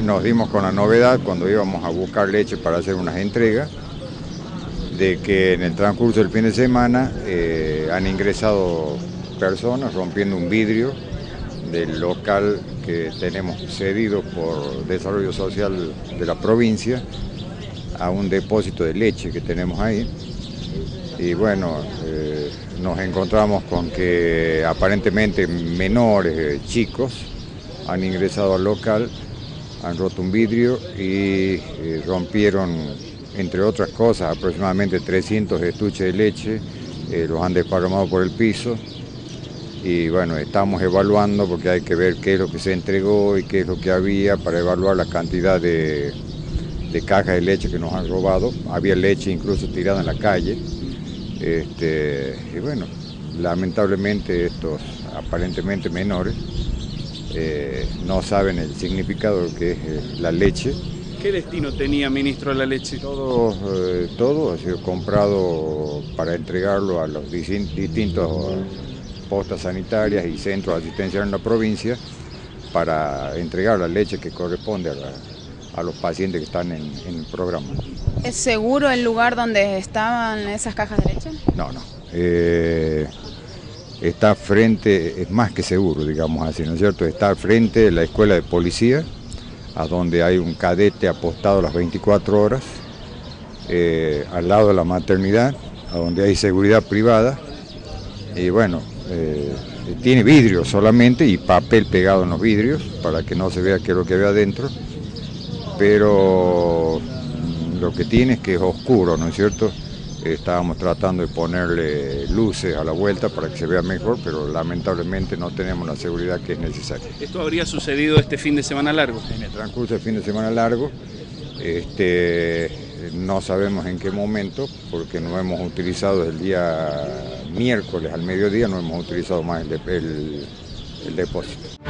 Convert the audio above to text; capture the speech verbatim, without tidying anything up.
nos dimos con la novedad cuando íbamos a buscar leche para hacer unas entregas, de que en el transcurso del fin de semana eh, han ingresado personas rompiendo un vidrio del local que tenemos cedido por Desarrollo Social de la provincia a un depósito de leche que tenemos ahí. Y bueno, eh, nos encontramos con que aparentemente menores, eh, chicos, han ingresado al local, han roto un vidrio y eh, rompieron, entre otras cosas, aproximadamente trescientos estuches de leche, eh, los han desparramado por el piso. Y bueno, estamos evaluando porque hay que ver qué es lo que se entregó y qué es lo que había para evaluar la cantidad de, de cajas de leche que nos han robado. Había leche incluso tirada en la calle. Este, y bueno, lamentablemente estos aparentemente menores eh, no saben el significado de lo que es eh, la leche. ¿Qué destino tenía, ministro, la leche? Todo, eh, todo ha sido comprado para entregarlo a los distintos postas sanitarias y centros asistenciales en la provincia para entregar la leche que corresponde a, la, a los pacientes que están en, en el programa. ¿Es seguro el lugar donde estaban esas cajas de leche? No, no. Eh, está frente, es más que seguro, digamos así, ¿no es cierto? Está frente de la escuela de policía, a donde hay un cadete apostado las veinticuatro horas, eh, al lado de la maternidad, a donde hay seguridad privada, y bueno, eh, tiene vidrio solamente y papel pegado en los vidrios para que no se vea qué es lo que ve adentro, pero lo que tiene es que es oscuro, ¿no es cierto? Estábamos tratando de ponerle luces a la vuelta para que se vea mejor, pero lamentablemente no tenemos la seguridad que es necesaria. ¿Esto habría sucedido este fin de semana largo? En el transcurso del fin de semana largo, este, no sabemos en qué momento, porque no hemos utilizado el día miércoles al mediodía, no hemos utilizado más el, el, el depósito.